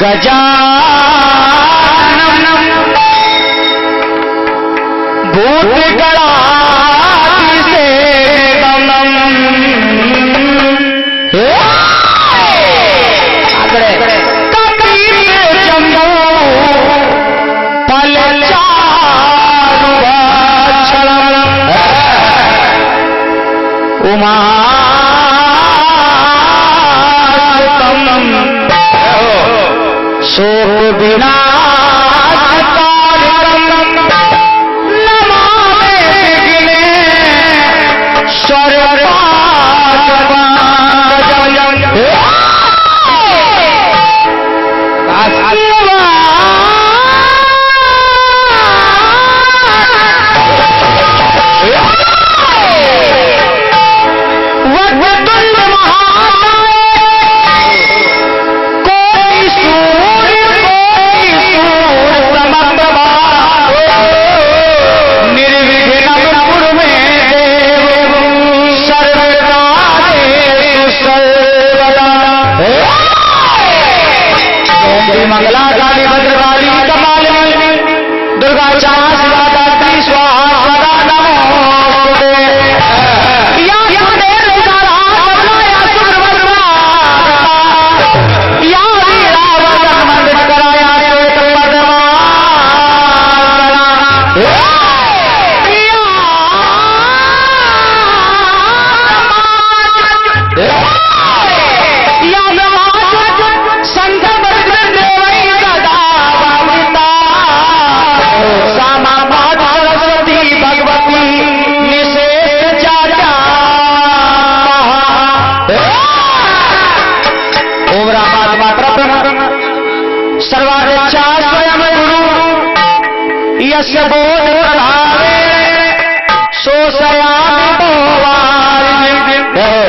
गजानन भूत गणाधि सेवनम कपिल जम्बो फलचारुभक्षणम उमासुतम शोक विनाशकारकम नमामि विघ्नेश्वरपादपङ्कजम् मंगला काली भद्रकाली कपालिनी दुर्गा क्षमा शिवा दात्री स्वाहा सदा नमोस्तुते या सुदेव सारा या सुरवरा या वीरावरण मंडित कराया श्वेत सर्वादेच्छा स्वयं गुरु यस्य बोध प्रभावे सोशयामि भोवारि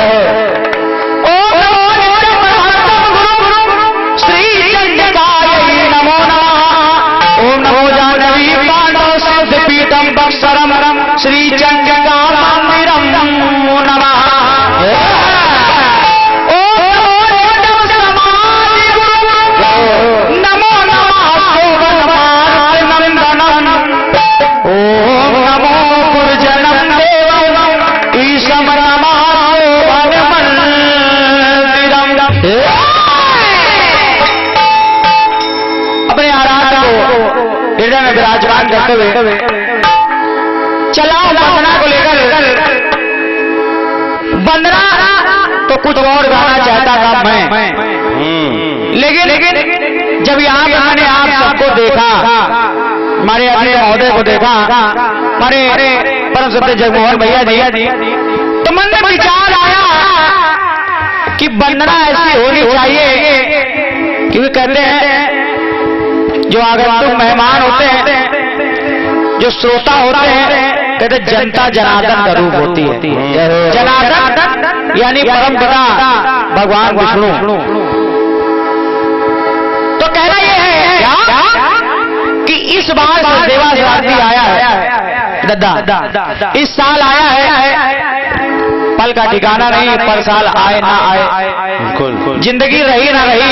ओम नमो नित्यपरमहंसं गुरु श्री चंडिकायै नमो नमः ओम नमो जाह्नवी पांडव सिद्धपीठं बत्सरं श्री चंडिका मंदिरं नमो नमः विराजमान करते हुए चला वंदना को लेकर वंदना तो कुछ और गाना चाहता था मैं लेकिन जब यहाँ पे मैंने आप सबको देखा हमारे अपने महोदय को देखा हमारे परम सत्य जगमोहन भैया जी तो मन में विचार आया कि वंदना ऐसी होनी चाहिए क्योंकि कहते हैं जो आगंतुक मेहमान होते हैं जो श्रोता होते हैं कहते जनता जनार्दन का रूप होती है। जनार्दन यानी परम पिता भगवान विष्णु। तो कहना यह है कि इस बार देवा श्राद्धी आया है दद्दा इस साल आया है पल का ठिकाना नहीं पर साल आए ना आए जिंदगी रही ना रही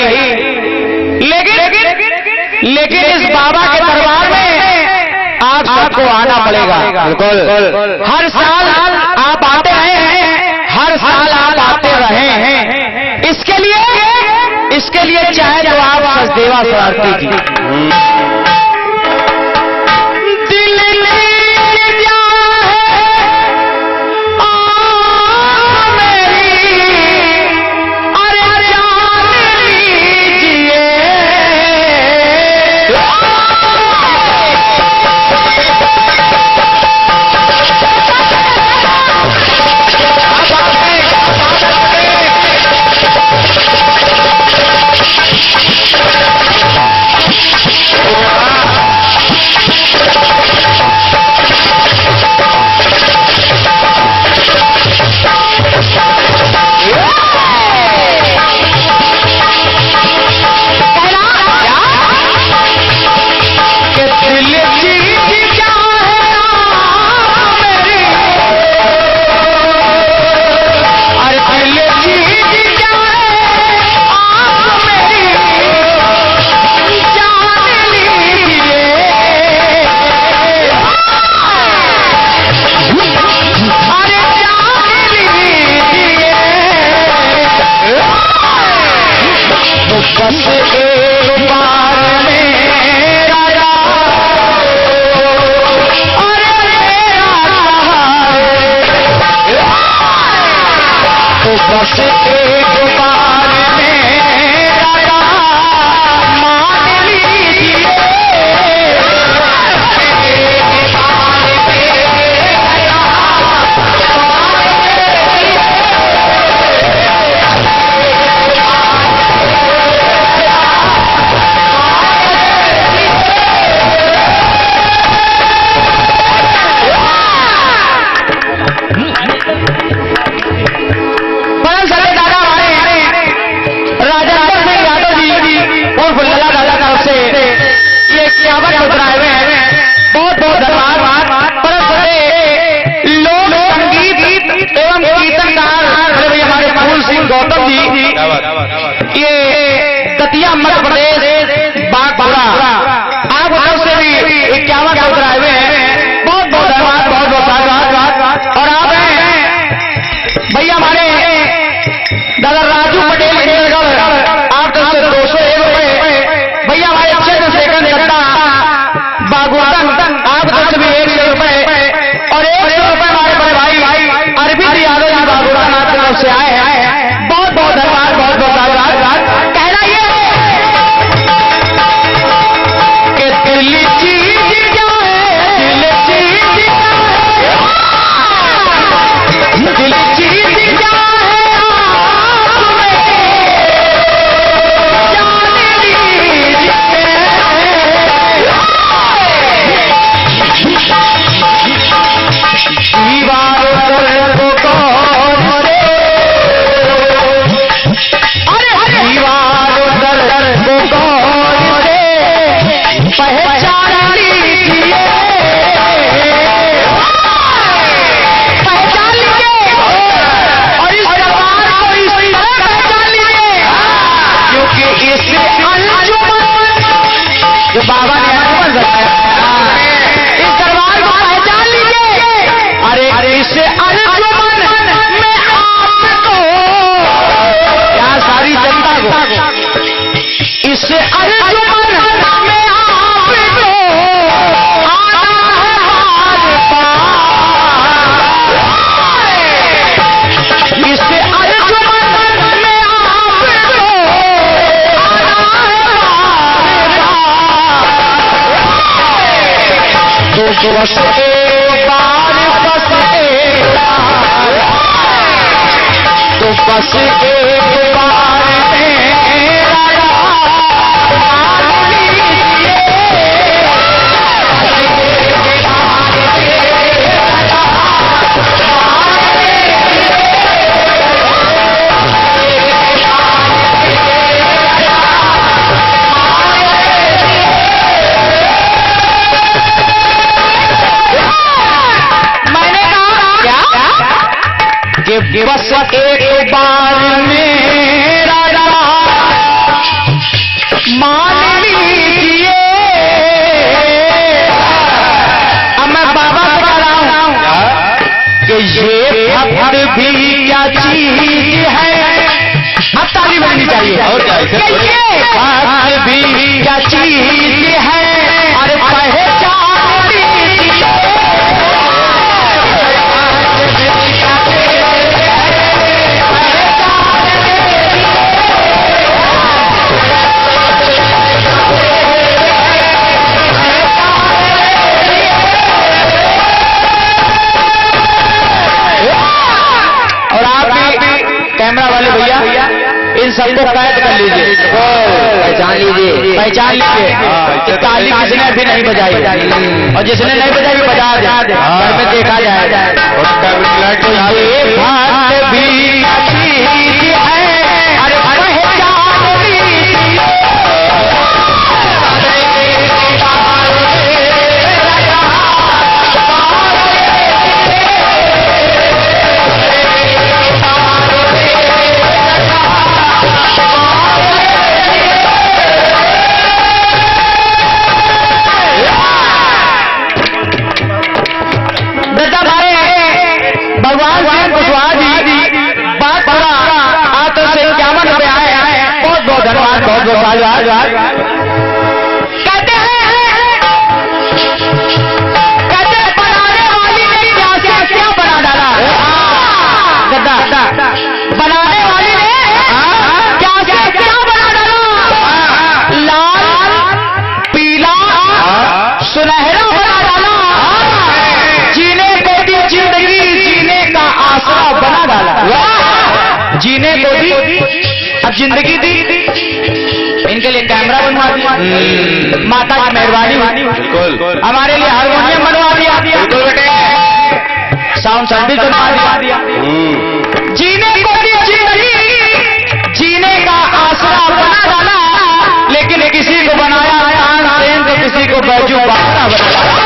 लेकिन इस बाबा के दरबार में आप सबको आना पड़ेगा। बिल्कुल हर साल आप आते रहे हैं हर साल आप आते रहे हैं इसके लिए चाहे तो आप सचदेवा श्राद्धी की तो बस एक बार, बस एक बार, तो बस एक बार मेरा बस एक बार मेरा मान लीजिए। अब मैं बाबा को कह रहा हूं कि ये भक्त भी क्या चीज है। अब ताली बजनी चाहिए। और क्या भक्त भी क्या चीज है। अरे पहचान लीजिए। कैमरा वाले भैया इन सबको कैद कर लीजिए, पहचान लीजिए, पहचान लीजिए। ताली किसने भी नहीं बजाई और जिसने नहीं बजाई बजा दे, घर में देखा जाए। तो ये बात भी है। अरे पहचान लीजिए। भगवान सिंह कुशवाहा जी बात पूरा आज से 51 रुपये आए। बहुत बहुत धन्यवाद, बहुत बहुत धन्यवाद। कहते बनाने वाली ने क्या बना डाला। गद्दा बनाने वाली ने क्या बना डाला। लाल पीला सुनहरा बना डाला। जीने को दी जिंदगी, जीने का आसरा बना डाला। जीने को दी, अब जिंदगी दी। इनके लिए कैमरा बनवा दिया, माता की मेहरबानी। हमारे लिए हारमोनियम बनवा दिया, साउंड सर्विस बनवा दिया। जीने को दी जिंदगी, जीने का आसरा बना डाला। लेकिन किसी को बनाया तानसेन, तो किसी को बैजू बाबा बनाया।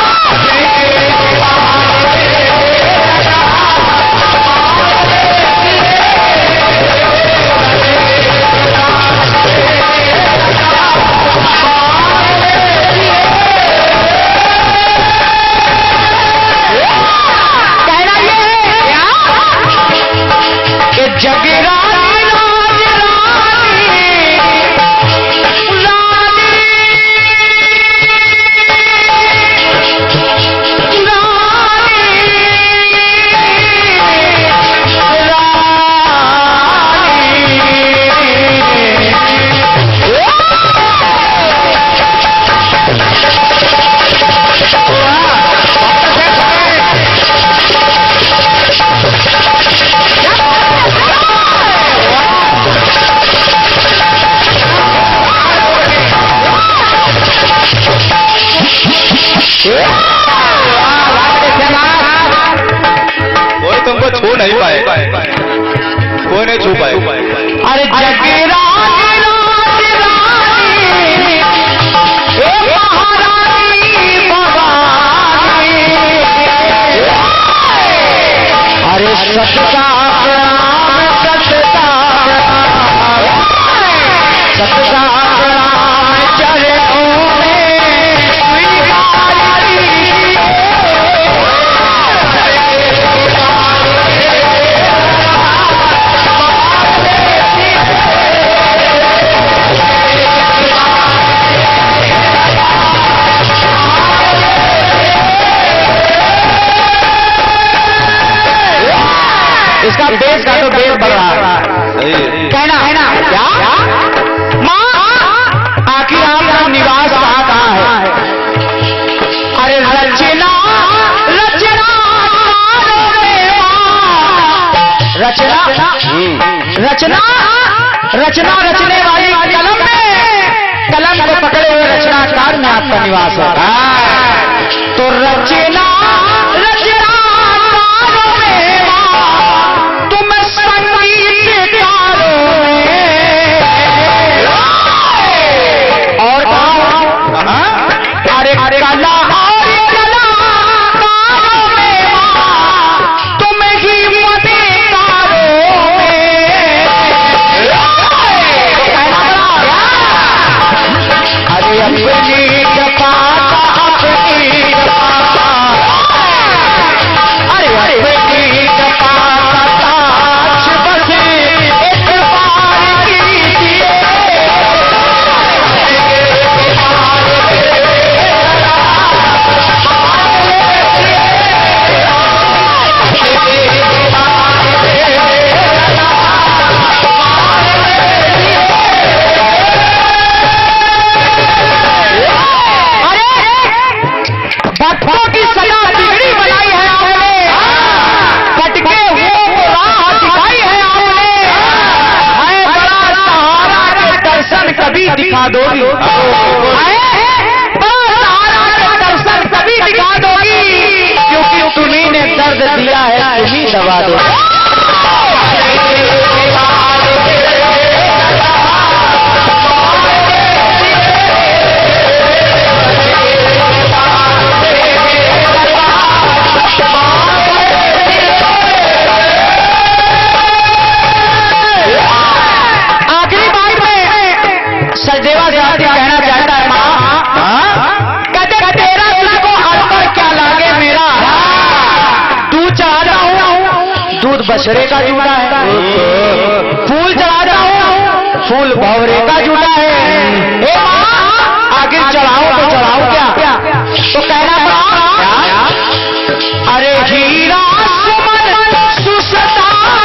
कोई तुमको छू नहीं पाए, कोई नहीं छू पाए। अरे जगीरा अरे सत्ता रचना रचना रचने वाली कलम में, कलम को पकड़े हुए रचनाकार में आपका निवास है। तो रचना रचनाकारों में तुम संगीतकारों में, और अरे कला दिखा दोगी, दर्शन कभी दिखा दोगी, क्योंकि तुम्हीं ने दर्द दिया है, तुम्हीं दवा दो। सचदेवा से कहना चाहता है माँ, कहते तेरा तुझको अकबर क्या लागे मेरा, दूध चढ़ाता हूँ दूध बछड़े का जूड़ा है, फूल चढ़ाता हूँ फूल भंवरे का जूड़ा है। ए माँ आखिर चढ़ाऊं तो चढ़ाऊं क्या? तो कहना पड़ा अरे हीरा सुमन सुसता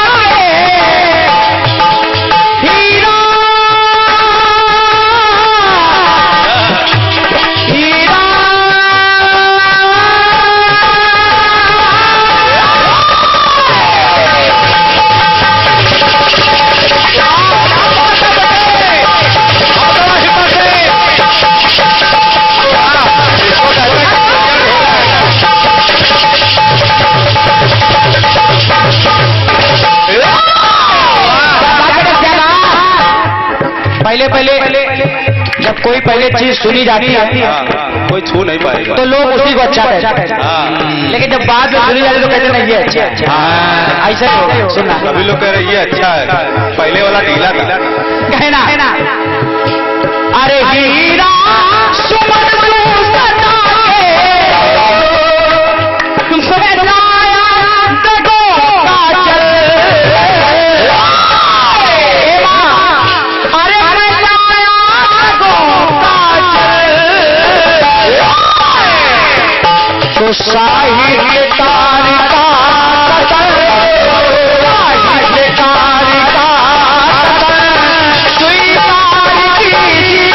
पहले जब कोई पहले चीज सुनी जाती है कोई छू नहीं पाएगा तो लोग उसी को अच्छा कहते हैं, लेकिन जब बाद में सुनी जाती तो कहते नहीं ये अच्छा है। ऐसा ही होगा सुनना, सभी लोग कह रहे ये अच्छा है, पहले वाला ढीला था। कहना अरे हीरा सुमन सुसता तो साहित्य तारिका स्वीकार कीजिए,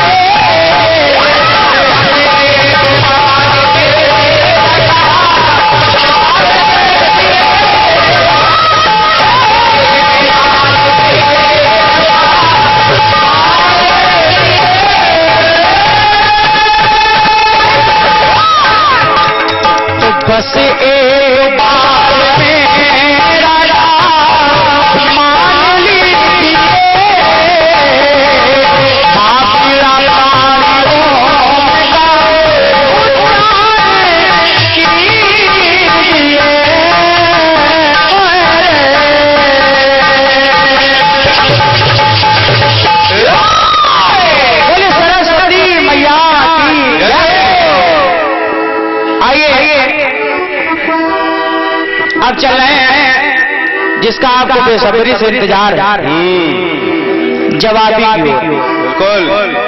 बस एक बात में राजा मान लीजिए, बोले सरस्वती मैया की। आइए अब चल रहे हैं जिसका आपको बेसब्री से इंतजार है, जवाबी की ओर। बिल्कुल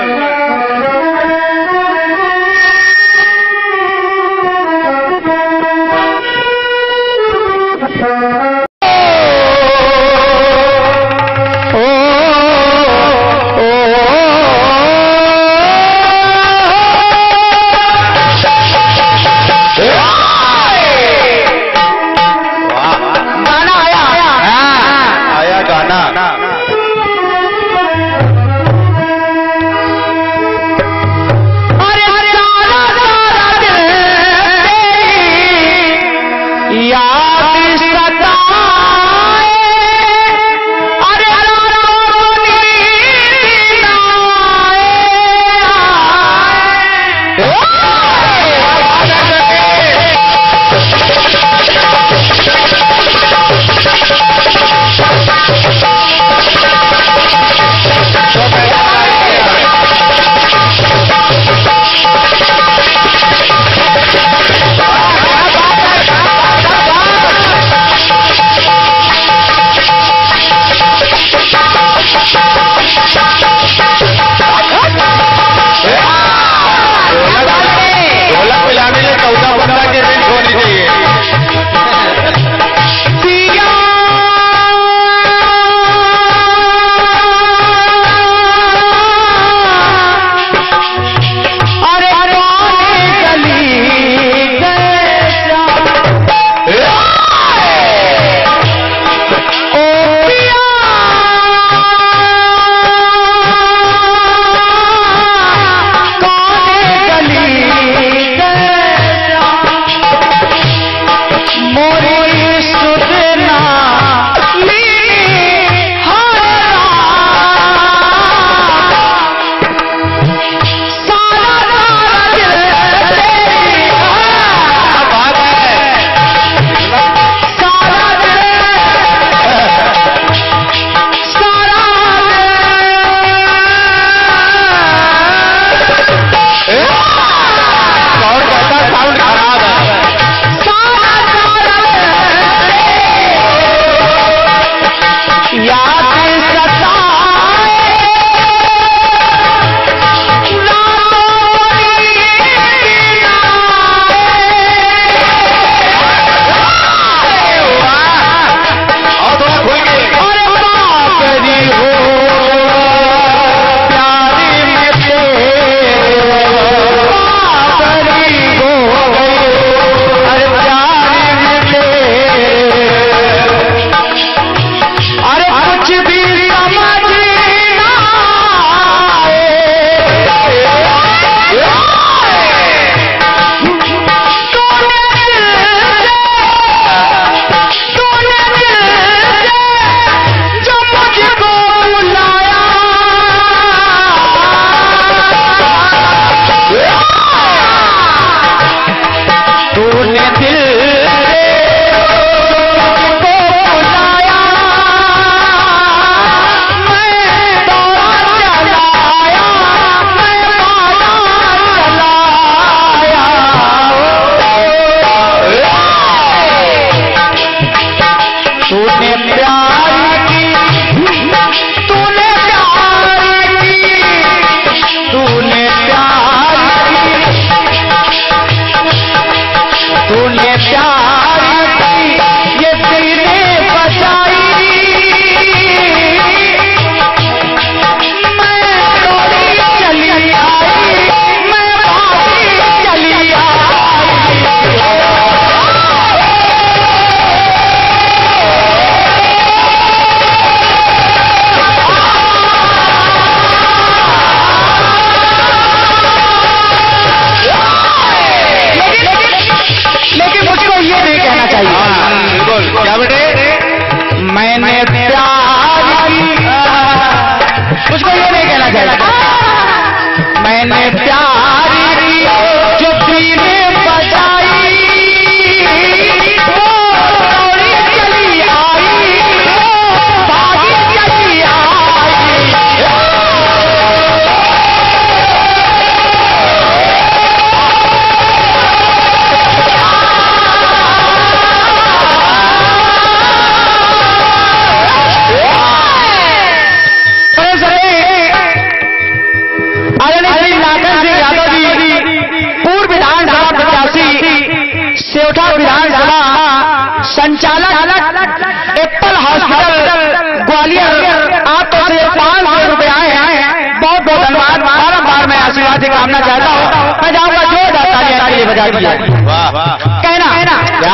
से कामना चाहता हूँ, मैं जाऊंगा जो तालियां तालियां बजा दिया। वाह वाह कहना क्या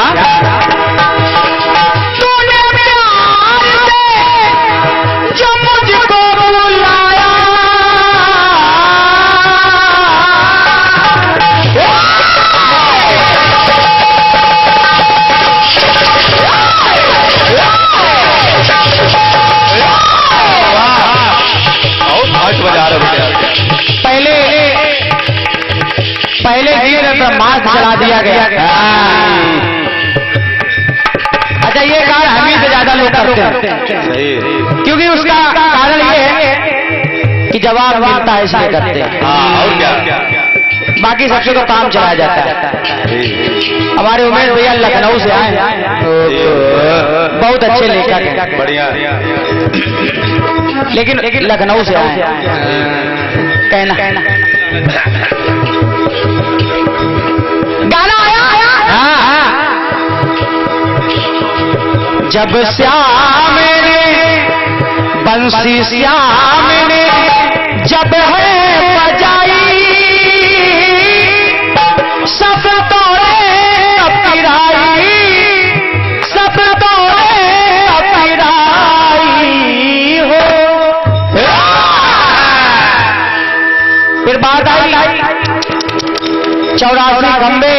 तूने प्यार से जो मुझको बुलाया, पहले गीत में मास्क चला दिया गया। अच्छा ये कार्य हम ही से ज्यादा लोग करते हैं, क्योंकि उसका कारण ये है कि जवाब मिलता है इसलिए करते हैं। और क्या बाकी सबसे तो काम चलाया जाता है। हमारे उमेश भैया लखनऊ से आए, बहुत अच्छे लेखक हैं, बढ़िया, लेकिन लखनऊ से आए। कहना गाना आया। हाँ जब श्याम ने बंसी श्याम ने जब है बजाई, सब तोड़े अपराई, सब तोड़े अपराई हो। फिर बात आई 84 खंबे,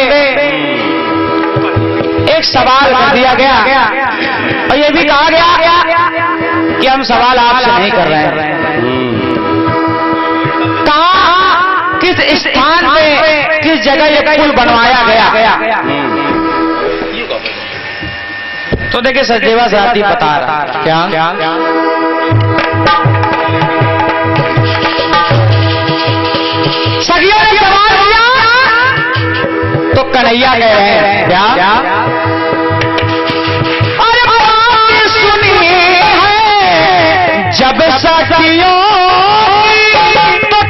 एक सवाल कर दिया गया और ये भी कहा गया कि हम सवाल आपसे नहीं कर रहे हैं। कहाँ किस स्थान पे किस जगह ये पुल बनवाया गया? तो देखिए सचदेवा साथी बता रहा क्या सखियों ने सवाल किया तो कन्हैया कह रहे हैं क्या? अरे बात सुनी है जब सखियों तो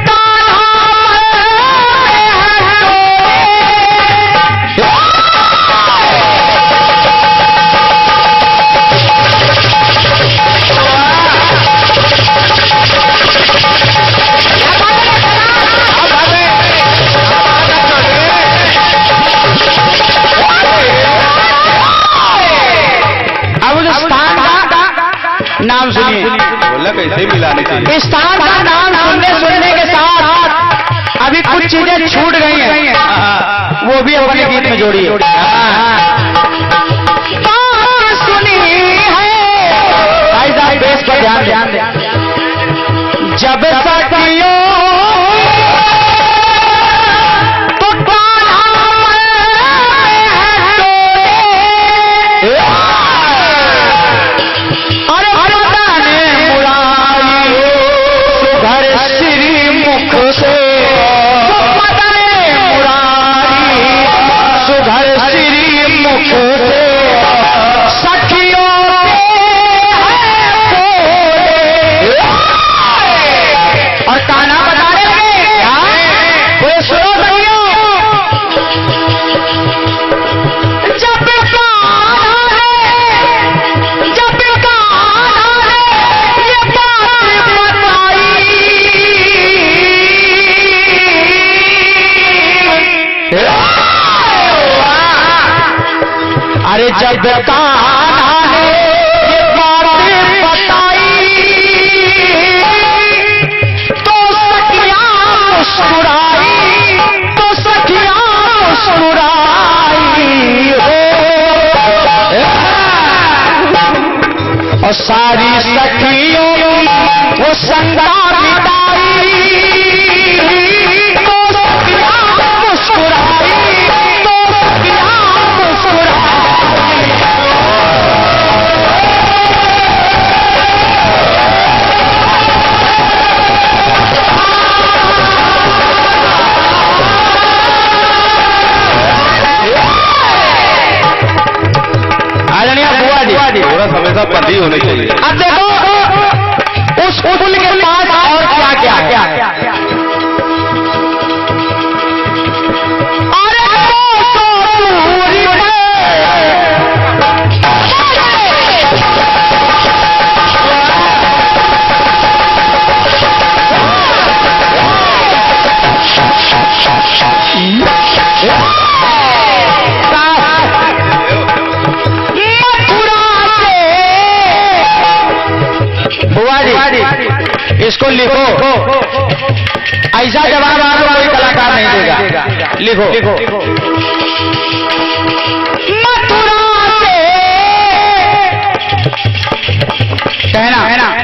नाम सुनिए, बोला कैसे मिलानी चाहिए। स्थान का नाम सुनने के साथ अभी कुछ चीजें छूट गई हैं, वो भी अपने गीत में जोड़िए। सुनी है भाई साहब, बेस पर ध्यान दें। जब सखियों जब कान्हा ने ये बातें बताई तो सखियां मुस्कुराई, तो सखियां मुस्कुराई हो। और सारी सखियों वो संगा मिटाई, तो सखियां मुस्कुराई, तो सखियां मुस्कुराई। थोड़ा हमेशा पति होनी चाहिए। अब देखो उस पुल के पास और क्या क्या क्या बिल्कुल लिखो, ऐसा जवाब आपको कोई कलाकार नहीं देगा। लिखो, मथुरा से कहना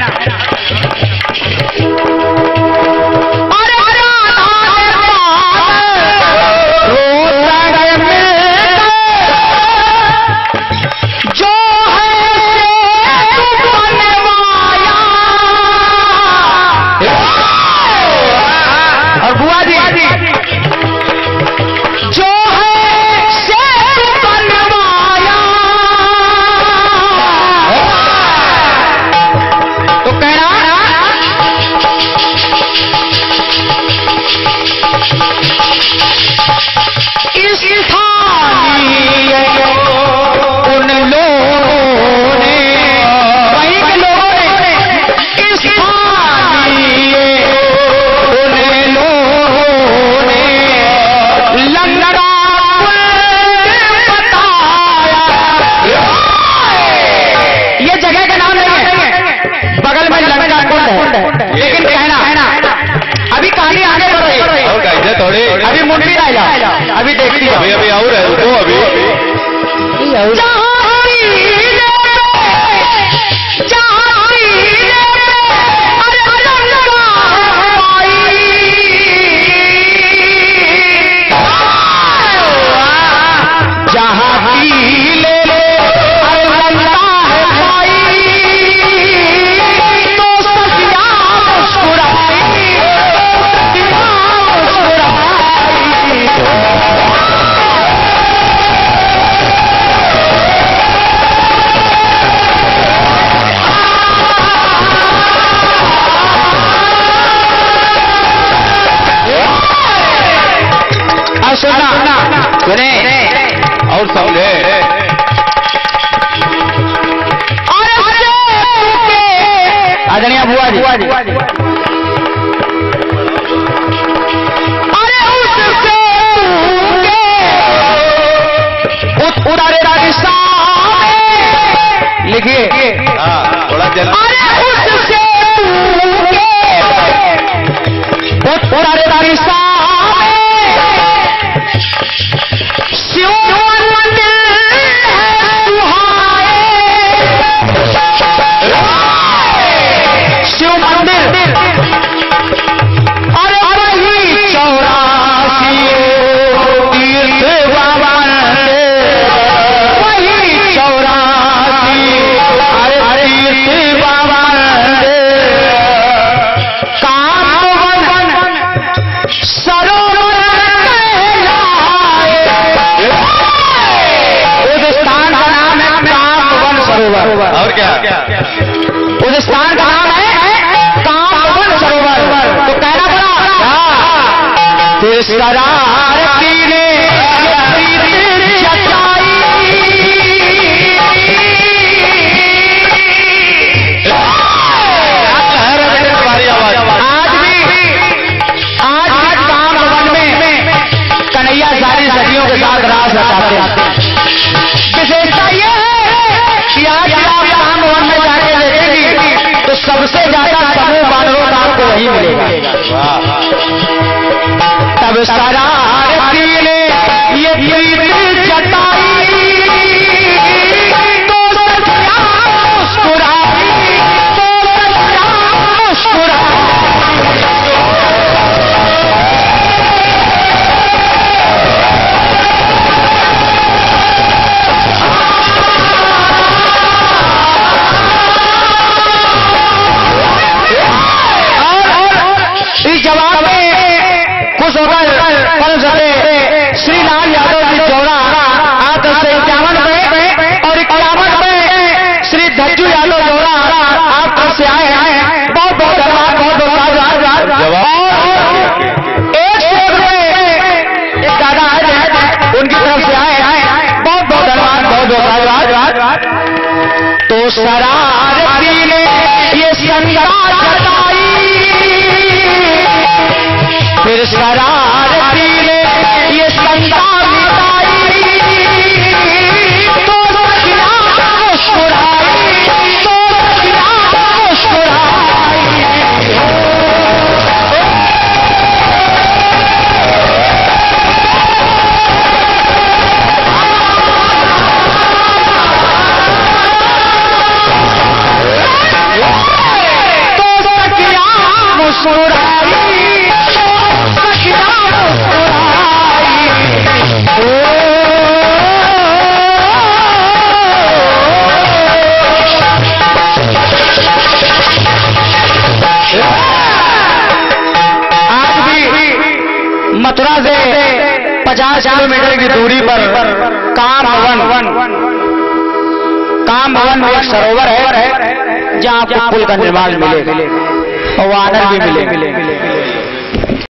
अभी मुंडी डाला, अभी देखती है, अभी और है वो अभी सुने और समझे। आदरणीय बुआ जी, अरे उससे उतारे राजस्थान लिखिए, थोड़ा जल्दी। अरे उससे उतारे राजस्थान और क्या उस स्थान का नाम है कामवन सरोवर। तो कहना पड़ा शरारती ने आज कामवन में कन्हैया सारी सदियों के साथ रास रचाते हैं। विशेषता यह है कि आज आप कामवन में जाके देखेंगी तो सबसे ज्यादा समूह बानरों का आपको वही मिलेगा। तब शरारती ने ये प्रीत जताई तो सजिया मुस्कुराई, तो सजिया मुस्कुराई। इस जवाब में खुश होकर कल सके श्री लाल यादव जी जौरा 851 में और 51 में श्री धज्जू यादव जौरा आप से आए हैं। बहुत बहुत धन्यवाद, बहुत बहुत एक दादा है उनकी तरफ से आए हैं। बहुत बहुत धन्यवाद, बहुत बहुत धन्यवाद। तो शरारती ने ये शंका जताई, फिर शरारती ने ये शंका मिटाई तो सजिया मुस्कुराई, तो सजिया मुस्कुराई। मुस्कुराई, सखिया मुस्कुराई। आज भी मथुरा से 50 किलोमीटर की दूरी पर काम भवन में एक सरोवर है जहाँ आपको पुल का निर्माण मिले और वानर भी मिले।